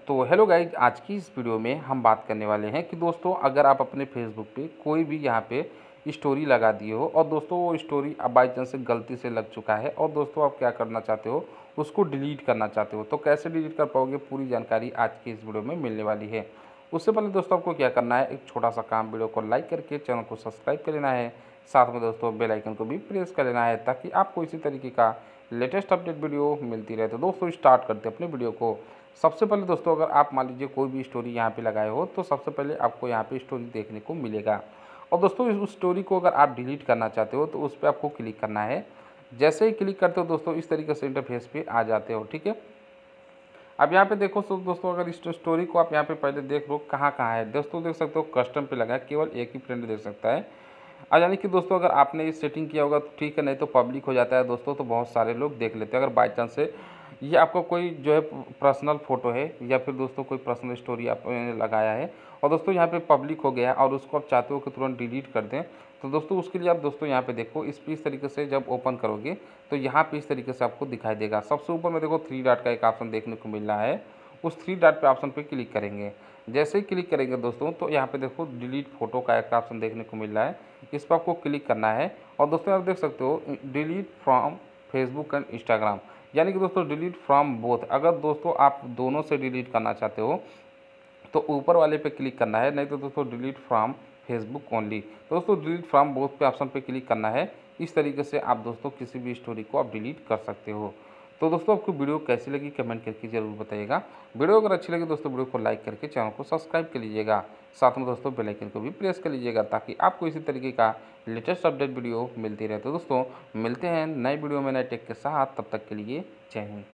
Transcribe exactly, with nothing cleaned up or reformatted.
तो hello guys, आज की इस वीडियो में हम बात करने वाले हैं कि दोस्तों अगर आप अपने फेसबुक पे कोई भी यहाँ पे स्टोरी लगा दिए हो और दोस्तों वो स्टोरी अब बाई चांस से गलती से लग चुका है और दोस्तों आप क्या करना चाहते हो, उसको डिलीट करना चाहते हो, तो कैसे डिलीट कर पाओगे, पूरी जानकारी आज की इस वीडियो में मिलने वाली है। उससे पहले दोस्तों आपको क्या करना है, एक छोटा सा काम, वीडियो को लाइक करके चैनल को सब्सक्राइब कर लेना है, साथ में दोस्तों बेल आइकन को भी प्रेस कर लेना है ताकि आपको इसी तरीके का लेटेस्ट अपडेट वीडियो मिलती रहे। तो दोस्तों स्टार्ट करते हैं अपने वीडियो को। सबसे पहले दोस्तों अगर आप मान लीजिए कोई भी स्टोरी यहाँ पे लगाए हो तो सबसे पहले आपको यहाँ पे स्टोरी देखने को मिलेगा और दोस्तों इस उस स्टोरी को अगर आप डिलीट करना चाहते हो तो उस पर आपको क्लिक करना है। जैसे ही क्लिक करते हो दोस्तों इस तरीके से इंटरफेस पे आ जाते हो, ठीक है। अब यहाँ पे देखो तो दोस्तों अगर इस स्टोरी को आप यहाँ पे पहले देख लो कहाँ कहाँ है, दोस्तों देख सकते हो कस्टम पे लगा है, केवल एक ही फ्रेंड देख सकता है। और यानी कि दोस्तों अगर आपने ये सेटिंग किया होगा तो ठीक है, नहीं तो पब्लिक हो जाता है दोस्तों, तो बहुत सारे लोग देख लेते हैं। अगर बाई चांस से ये आपका कोई जो है पर्सनल फ़ोटो है या फिर दोस्तों कोई पर्सनल स्टोरी आपने लगाया है और दोस्तों यहाँ पे पब्लिक हो गया है और उसको आप चाहते हो कि तुरंत डिलीट कर दें, तो दोस्तों उसके लिए आप दोस्तों यहाँ पे देखो इस पे इस तरीके से जब ओपन करोगे तो यहाँ पे इस तरीके से आपको दिखाई देगा। सबसे ऊपर में देखो थ्री डॉट का एक ऑप्शन देखने को मिल रहा है, उस थ्री डॉट पे ऑप्शन पे क्लिक करेंगे। जैसे ही क्लिक करेंगे दोस्तों तो यहाँ पे देखो डिलीट फोटो का एक ऑप्शन देखने को मिल रहा है, इस पर आपको क्लिक करना है और दोस्तों आप देख सकते हो delete from Facebook and Instagram, यानी कि दोस्तों डिलीट फ्रॉम बोथ। अगर दोस्तों आप दोनों से डिलीट करना चाहते हो तो ऊपर वाले पे क्लिक करना है, नहीं तो दोस्तों डिलीट फ्रॉम फेसबुक ओनली। तो दोस्तों डिलीट फ्रॉम बोथ पे ऑप्शन पे क्लिक करना है। इस तरीके से आप दोस्तों किसी भी स्टोरी को आप डिलीट कर सकते हो। तो दोस्तों आपको वीडियो कैसी लगी कमेंट करके ज़रूर बताइएगा। वीडियो अगर अच्छी लगी दोस्तों वीडियो को लाइक करके चैनल को सब्सक्राइब कर लीजिएगा, साथ में दोस्तों बेल आइकन को भी प्रेस कर लीजिएगा ताकि आपको इसी तरीके का लेटेस्ट अपडेट वीडियो मिलती रहे। तो दोस्तों मिलते हैं नए वीडियो में नए टेक के साथ, तब तक के लिए जय हिंद।